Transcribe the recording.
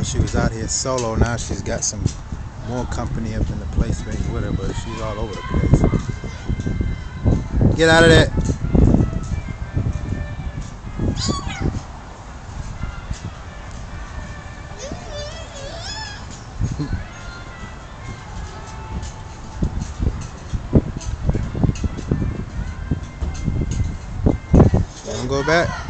she was out here solo. Now she's got some more company up in the play space with her, but she's all over the place. Get out of there. Don't go back.